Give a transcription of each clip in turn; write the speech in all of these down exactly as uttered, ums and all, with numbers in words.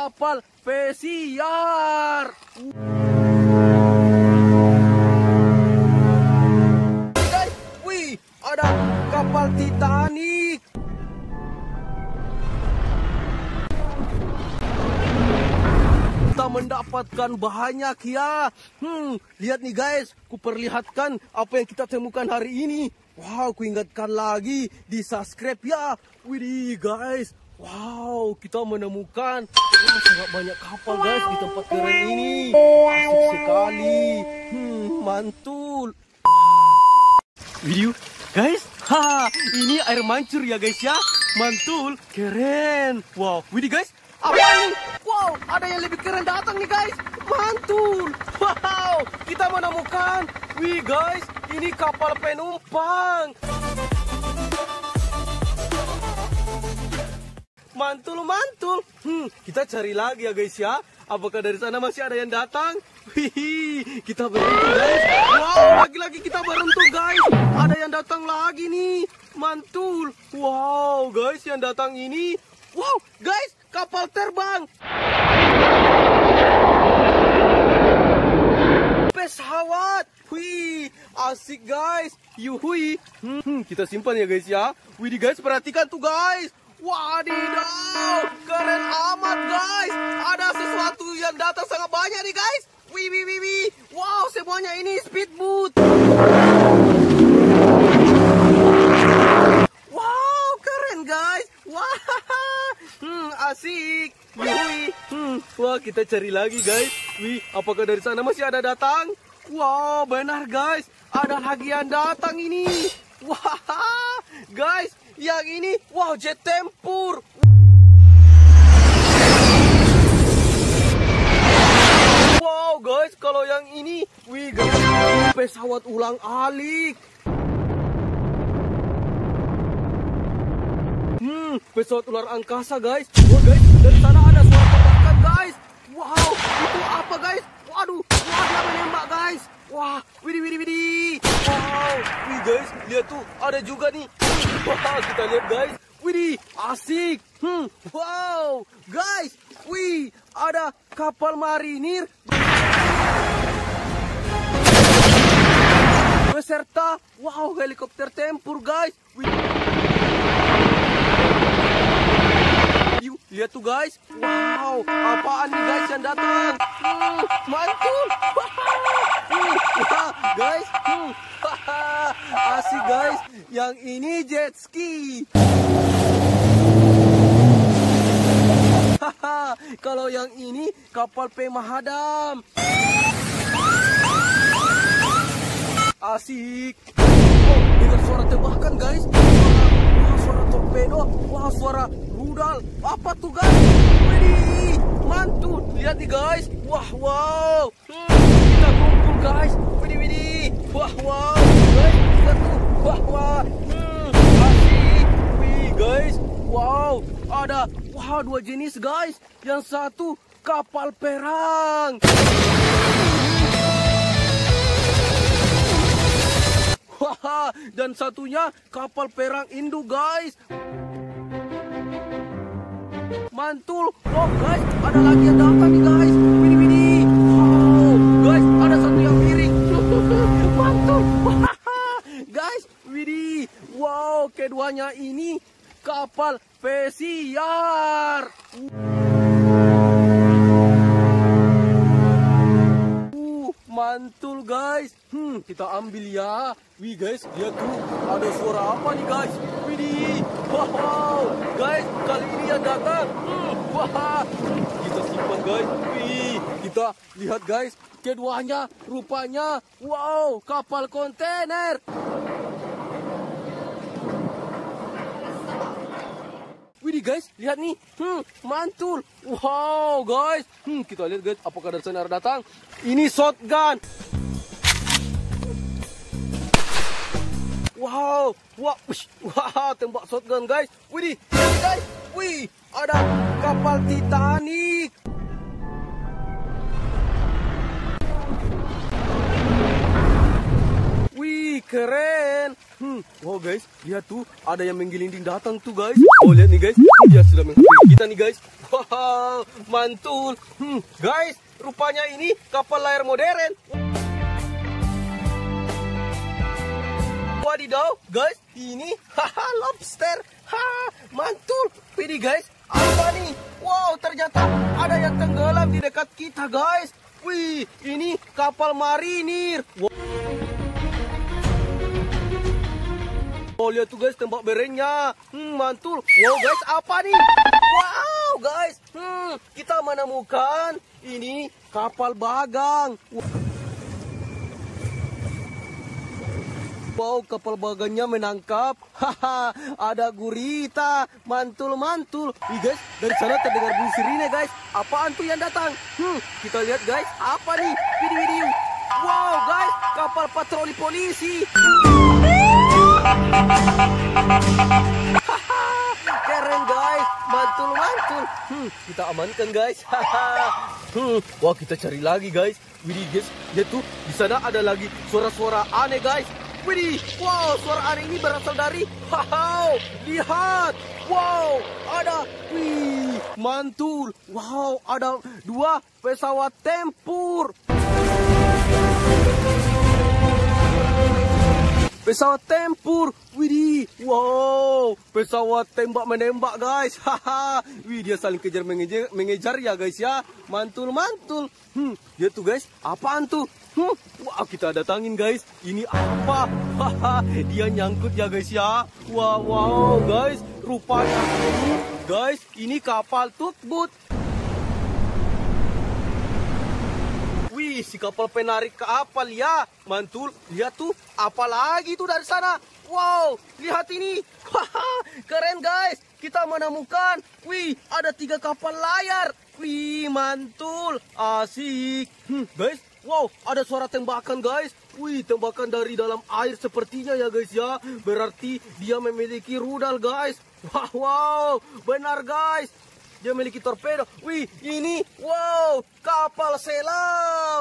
kapal pesiar. Guys, wih, ada kapal Titanic. Kita mendapatkan banyak ya. Hmm, lihat nih guys, ku perlihatkan apa yang kita temukan hari ini. Wow, ku ingatkan lagi di subscribe ya. Widih guys, wow, kita menemukan wah, sangat banyak kapal guys di tempat keren ini. Asik sekali. Hmm, mantul. Video guys, ha, ini air mancur ya guys ya. Mantul, keren. Wow, widih guys, apa nih? Wow, ada yang lebih keren datang nih guys. Mantul. Wow, kita menemukan. Wih guys, ini kapal penumpang. Mantul, mantul. Hmm, kita cari lagi ya guys ya. Apakah dari sana masih ada yang datang? Wih, kita beruntung guys. Wow, lagi-lagi kita beruntung guys. Ada yang datang lagi nih. Mantul. Wow guys, yang datang ini. Wow guys, kapal terbang. Pesawat. Wih, asik guys. Yuhui. Hmm, kita simpan ya guys ya. Wih guys, perhatikan tuh guys. Wadidaw, keren amat guys. Ada sesuatu yang datang sangat banyak nih guys. Wih, wih, wih, wih. Wow, semuanya ini speedboat. Wow, keren guys. Wah, hmm, asik. Wih, hmm, wah kita cari lagi guys. Wih, apakah dari sana masih ada datang? Wow, benar guys. Ada lagi yang datang ini. Wah, guys, yang ini, wow, jet tempur. Wow, guys, kalau yang ini, wih, guys, ini pesawat ulang-alik. Hmm, pesawat ular angkasa, guys. Wah, guys, dari sana ada suara tembakan, guys. Wow, itu apa, guys? Waduh, wah, dia menembak, guys. Wah, widih, widih, widih. Wow, wih, guys, lihat tuh, ada juga nih. Wah, kita lihat guys. Widih, asik. Hmm, wow, guys. Wih, ada kapal marinir beserta wow, helikopter tempur, guys. Wih. Yuk, lihat tuh guys. Wow, apaan nih guys yang datang? Hmm, mantul. Hmm, wah, guys. Hmm, asik guys. Yang ini jet ski. Haha, kalau yang ini kapal pemadam. Asik. Oh, dengar suara tembakan guys. Wah, suara torpedo. Wah, suara rudal. Apa tuh guys? Widih, mantul. Lihat nih guys. Wah, wow. Hmm, kita kumpul guys. Widih, widih. Wah, wow. Guys, lihat tuh. Wah, wah. Hmm, asik. Wih, guys. Wow, ada wah dua jenis guys. Yang satu kapal perang. Wah, dan satunya kapal perang induk guys. Mantul. Wow guys, ada lagi yang datang nih guys. Widih, widih. Wow, guys, ada satu yang miring. Mantul. Guys, widih. Wow, keduanya ini kapal pesiar. Uh, mantul guys. Hmm, kita ambil ya. Wih guys, lihat tuh. Ada suara apa nih guys? Widih. Wow, guys, kali ini yang datang. Hmm, wah. Kita simpan guys. Wih, kita lihat guys. Keduanya rupanya wow, kapal kontainer. Widih guys, lihat nih. Hmm, mantul. Wow guys. Hmm, kita lihat guys, apakah dari sana datang? Ini shotgun. Wow, wah, wih, wah, tembak shotgun guys. Widih, lihat guys. Wih, ada kapal Titanic. Wih, keren. Hmm, wow guys, lihat tuh ada yang menggelinding datang tuh guys. Oh lihat nih guys, dia sudah menghampiri kita nih guys. Wow, mantul. Hmm, guys, rupanya ini kapal layar modern. Wadidaw, guys, ini haha lobster. Ha, mantul. Ini guys, apa nih? Wow, ternyata ada yang tenggelam di dekat kita guys. Wih, ini kapal marinir. Wow. Oh lihat tuh guys tembak berengnya. Hmm, mantul. Wow guys, apa nih? Wow guys, hmm, kita menemukan ini kapal bagang. Wow, kapal bagangnya menangkap. Haha, ada gurita. Mantul mantul. Ih guys, dari sana terdengar bunyi sirine guys. Apaan tuh yang datang? Hmm, kita lihat guys, apa nih? Video-video. Wow guys, kapal patroli polisi. Keren guys, mantul mantul. Hmm, kita amankan guys. hmm, wah kita cari lagi guys. Widih guys, lihat tuh di sana ada lagi suara-suara aneh guys. Widih, wow suara aneh ini berasal dari. Wow, lihat. Wow, ada. Wih, mantul. Wow, ada dua pesawat tempur. Pesawat tempur, widih, wow, pesawat tembak menembak guys, haha, wih dia saling kejar mengejar, mengejar ya guys ya, mantul mantul, hmm, dia tuh guys, apaan tuh, hmm, wah kita datangin guys, ini apa, haha, dia nyangkut ya guys ya, wow wow guys, rupanya, guys, ini kapal tugboat. Wih, si kapal penarik kapal ya, mantul. Lihat tuh, apa lagi tuh dari sana? Wow, lihat ini. Haha, keren guys. Kita menemukan, wih, ada tiga kapal layar. Wih, mantul, asik. Hmm, guys, wow, ada suara tembakan guys. Wih, tembakan dari dalam air sepertinya ya guys ya. Berarti dia memiliki rudal guys. Wow, wow, benar guys. Dia memiliki torpedo. Wih, ini wow, kapal selam.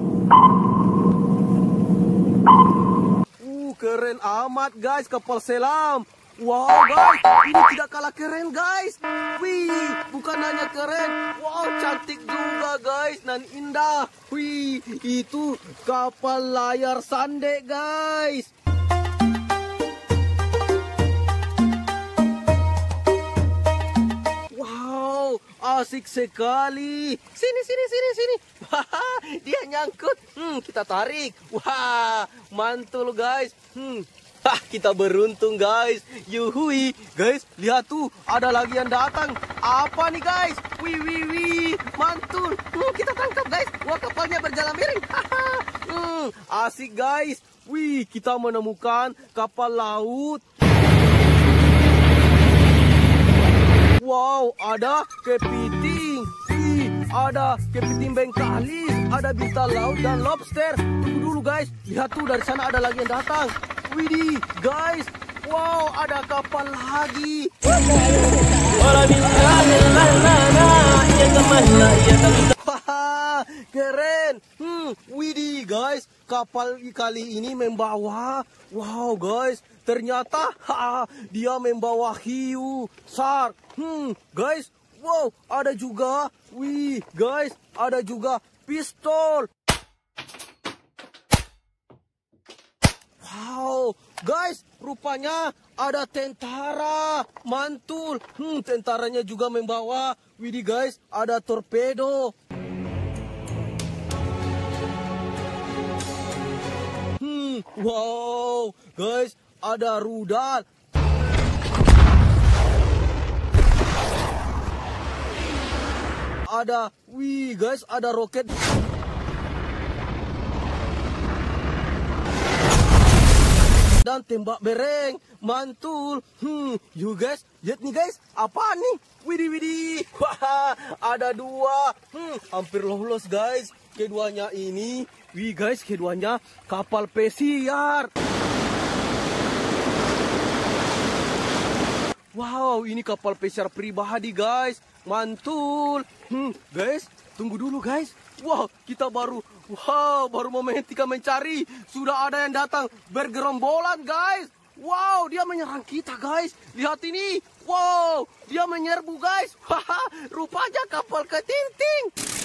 Uh, keren amat guys kapal selam. Wow guys, ini tidak kalah keren guys. Wih, bukan hanya keren, wow cantik juga guys dan indah. Wih, itu kapal layar sande guys. Asik sekali. Sini, sini, sini, sini. Wah, dia nyangkut. Hmm, kita tarik. Wah, mantul guys. Hmm, hah, kita beruntung guys. Yuhui, guys, lihat tuh, ada lagi yang datang. Apa nih guys? Wih, wih, wih, mantul. Hmm, kita tangkap guys. Wah, kapalnya berjalan miring. hmm, asik guys. Wih, kita menemukan kapal laut. Wow, ada kepiting, wih, ada kepiting bengkalis, ada bintang laut dan lobster. Tunggu dulu guys, lihat tuh dari sana ada lagi yang datang. Widih, guys, wow, ada kapal lagi. Wah, keren. Hmm, widih guys, kapal kali ini membawa, wow guys, ternyata ha, dia membawa hiu, shark. Hmm, guys, wow, ada juga, wih, guys, ada juga pistol. Wow, guys, rupanya ada tentara, mantul. Hmm, tentaranya juga membawa, widih guys, ada torpedo. Hmm, wow, guys, ada rudal. Ada, wih guys, ada roket. Dan tembak bereng, mantul. Hmm, you guys, lihat nih guys, apa nih? Widih, widih. Wah, ada dua. Hmm, hampir lolos guys. Keduanya ini, wih guys, keduanya kapal pesiar. Wow, ini kapal pesiar pribadi guys, mantul. Hmm, guys, tunggu dulu guys. Wow, kita baru, wow, baru menghentikan mencari. Sudah ada yang datang bergerombolan guys. Wow, dia menyerang kita guys. Lihat ini. Wow, dia menyerbu guys. Haha, rupanya kapal ketinting.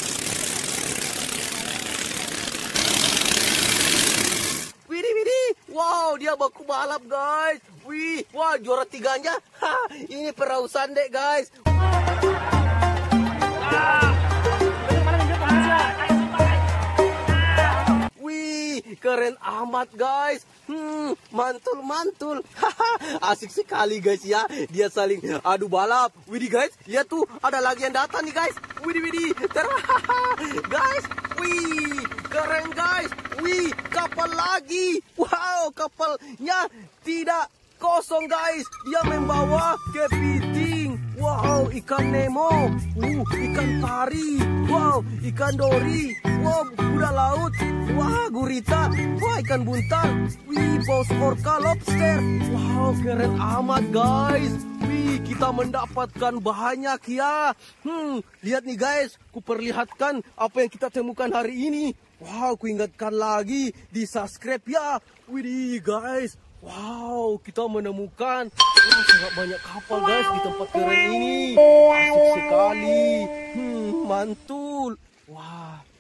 Widih, widih. Wow, dia baku balap guys. Wih, wah juara tiganya. Hah, ini perahu sandek guys. Wih, keren amat guys. Hmm, mantul-mantul. Haha, asik sekali guys ya. Dia saling adu balap. Widih guys, lihat tuh ada lagi yang datang nih guys. Widih, widih. Guys, wih, keren guys. Wih, kapal lagi. Wow, kapalnya tidak kosong guys. Dia membawa kepiting. Wow, ikan Nemo. Uh, ikan pari. Wow, ikan dori. Wow, kuda laut. Wah, gurita. Wah, ikan buntal. Wih, paus orca, lobster. Wow, keren amat guys. Wih, kita mendapatkan banyak ya. Hmm, lihat nih guys. Kuperlihatkan apa yang kita temukan hari ini. Wow, ku ingatkan lagi di subscribe ya. Widih guys. Wow, kita menemukan wah, sangat banyak kapal guys di tempat keren ini. Asik sekali. Hmm, mantul. Wah.